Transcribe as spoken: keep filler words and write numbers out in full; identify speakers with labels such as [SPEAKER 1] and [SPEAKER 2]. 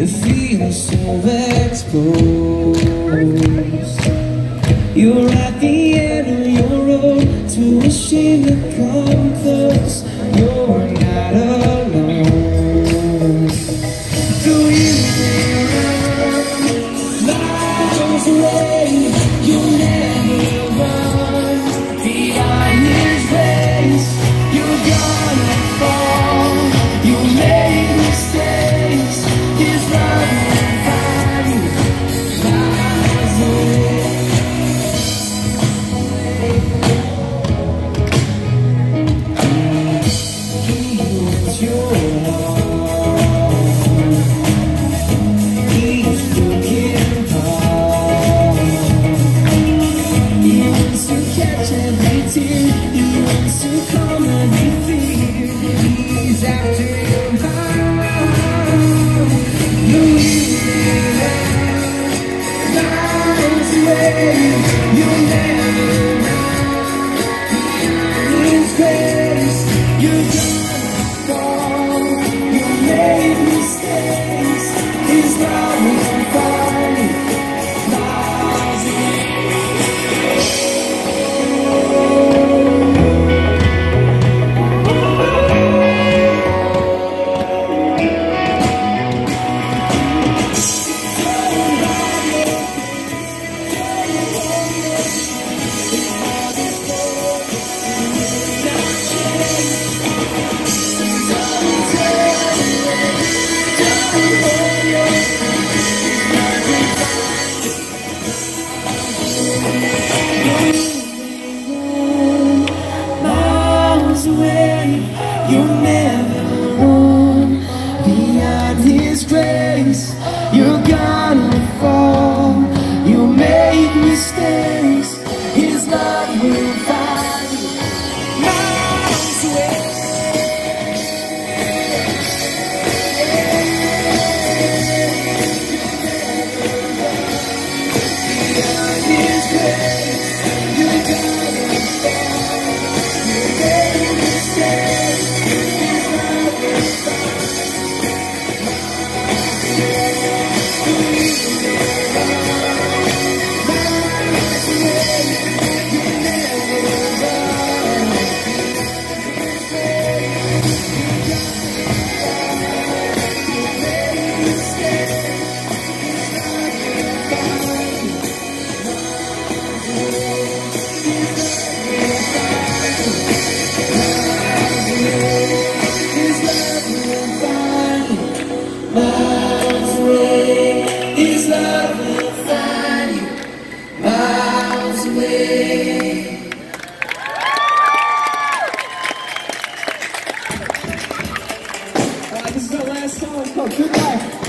[SPEAKER 1] You feel so exposed. You're at the end of your road, too ashamed to come close. You're not alone. Do you run miles away? You'll never run behind his race. You're gonna fall. You'll make mistakes. His love will find you miles away. He holds your heart. He's broken heart. He wants to catch every tear. He wants to calm every fear. He's after your heart. You miles away. You'll never run behind his grace. You're gonna fall. You'll make mistakes. His love will find you miles away. Miles away, you'll never run beyond his grace. You're gonna fall. You'll make mistakes. His love will find you miles away. Beyond his grace, you're gonna fall. You'll make mistakes. His love will find miles away. His love will find you miles away. Alright, this is our last song called Goodbye.